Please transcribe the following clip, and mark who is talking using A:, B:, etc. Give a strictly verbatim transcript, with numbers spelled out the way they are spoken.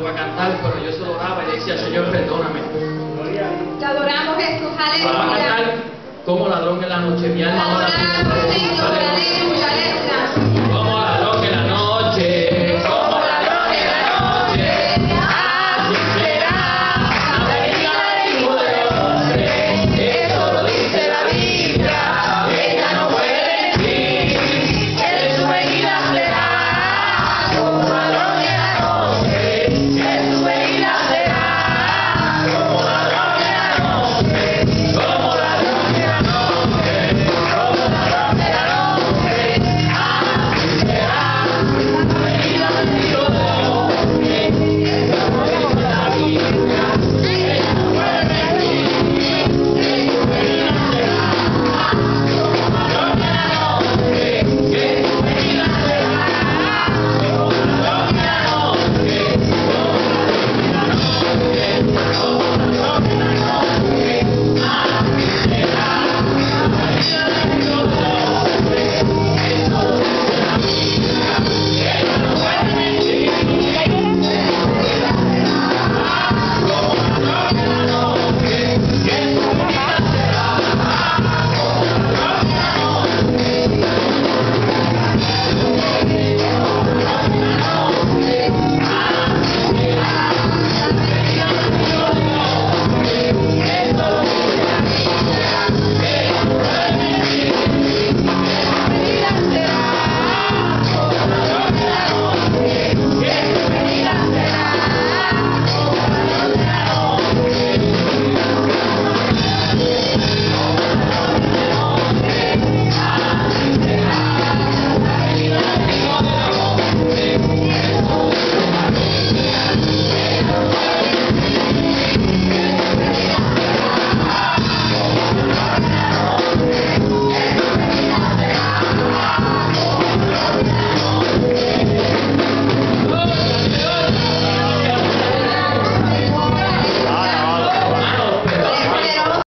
A: Va a cantar, pero yo solo oraba y le decía, Señor, perdóname.
B: Te adoramos, Jesús,
A: Vamos a
B: aleluya.
A: cantar como ladrón en la noche. Mi alma ahora
B: Adoramos, Señor.